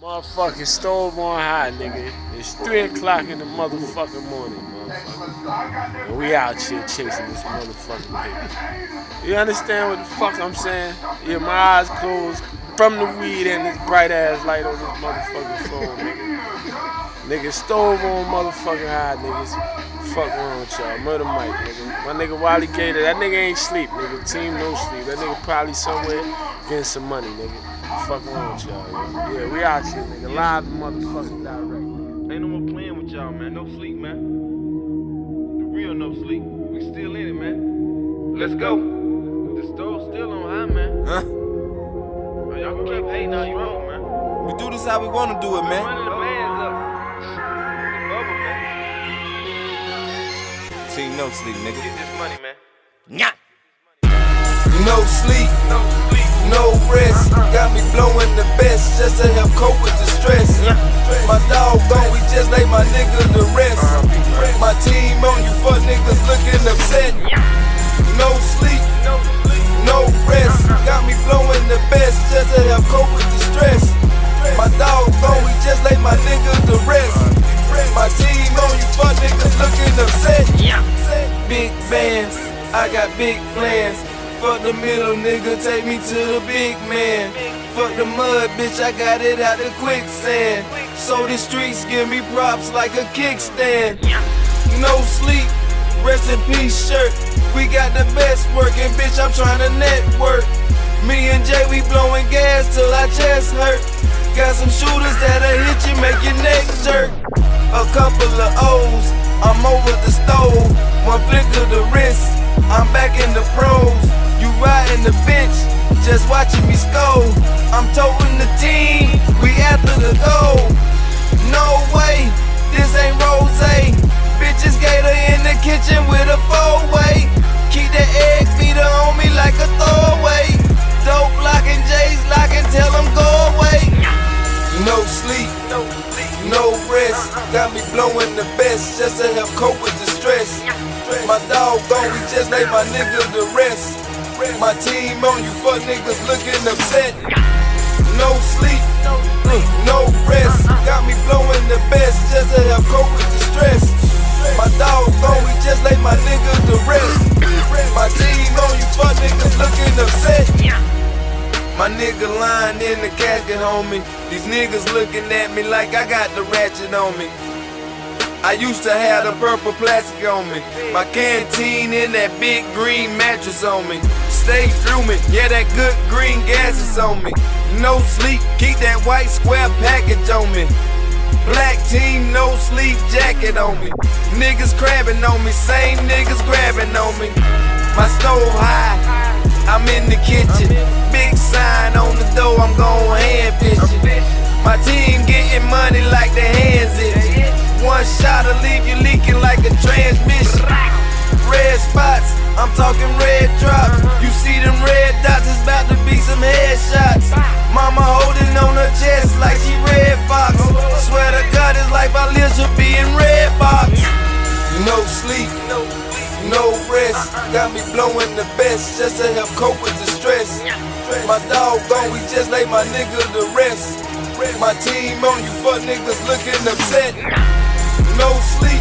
Motherfucking stove on high, nigga. It's 3 o'clock in the motherfucking morning, motherfucker. And we out here chasing this motherfucking paper. You understand what the fuck I'm saying? Yeah, my eyes closed from the weed and this bright ass light on this motherfucking phone, nigga. Nigga, stove on motherfucking high, niggas. Fuck wrong with y'all. Murder Mike, nigga. My nigga Wally Gator, that nigga ain't sleep, nigga. Team no sleep. That nigga probably somewhere getting some money, nigga. Fuck wrong with y'all, yo. Yeah, we out here, nigga. Live motherfucking direct. Ain't no more playing with y'all, man. No sleep, man. The real no sleep. We still in it, man. Let's go. The stove's still on high, man. Huh? Oh, y'all can keep hating on your own, man. We do this how we want to do it, man. Running the bands up. The bubble, man. Team no sleep, nigga. Get this money, man. Nyah. No sleep, no rest. Got me blowing the best just to help cope with the stress. My dog gone, we just laid my nigga to rest. My team on you fuck niggas looking upset. No sleep, no rest. Got me blowing the best just to help cope with the stress. My dog gone, we just laid my nigga to rest. My team on you fuck niggas looking upset. Big bands, I got big plans. Fuck the middle nigga, take me to the big man. Fuck the mud, bitch, I got it out the quicksand. So the streets give me props like a kickstand. No sleep, rest in peace shirt. We got the best working, bitch, I'm trying to network. Me and Jay, we blowing gas till our chest hurt. Got some shooters that'll hit you, make your neck jerk. A couple of O's, I'm over the stove. One flick of the wrist, I'm back in the pros. You riding the bench, just watching me scold. I'm toting the team, we after the goal. No way, this ain't rose. Bitches Gator in the kitchen with a 4-way. Keep the egg beater on me like a throwaway. Dope locking, J's locking, tell them go away. No sleep, no rest. Got me blowing the best just to help cope with the stress. My dog gone, we just laid my nigga to rest. My team on you fuck niggas looking upset. No sleep, no rest. Got me blowing the best just to help cope with the stress. My dog gone, we just laid my nigga to rest. My team on you fuck niggas looking upset. My nigga lying in the casket, homie. These niggas looking at me like I got the ratchet on me. I used to have the purple plastic on me. My canteen in that big green mattress on me. Stay fuming, yeah, that good green gas is on me. No sleep, keep that white square package on me. Black team, no sleep jacket on me. Niggas crabbing on me, same niggas grabbing on me. My stove high, I'm in the kitchen. Big sign on the door, I'm gon' hand fishing. My team getting money like the hands itching. One shot'll leave you leaking like a transmission. Red spots, I'm talking red drops. You see them red dots, it's about to be some headshots. Mama holding on her chest like she Red Fox. Swear to God, it's like my lips should be in red box. No sleep, no rest. Got me blowing the best just to help cope with the stress. My dog gone, we just laid my nigga to rest. My team on you fuck niggas looking upset. No sleep,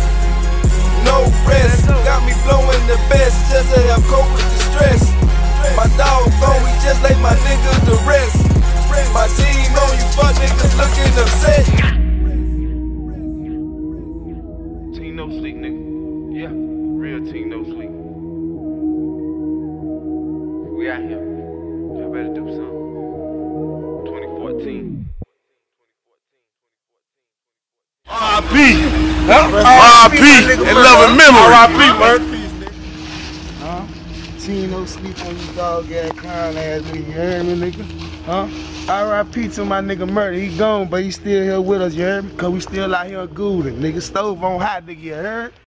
no rest. Got me blowing the best just to help cope with the stress. My dog gone, we just laid my nigga to rest. My team on you fuck niggas looking upset. Team no sleep, nigga. Yeah, real team no sleep. We out here. Y'all better do something. 2014. R.I.P. R.I.P. and loving memory. R.I.P. man. Huh? Team no sleep on you dog ass clown ass nigga. You heard me, nigga? Huh? R.I.P. to my nigga Murder. He gone, but he still here with us, you heard me? Cause we still out here gooling. Nigga, stove on hot, nigga, you heard?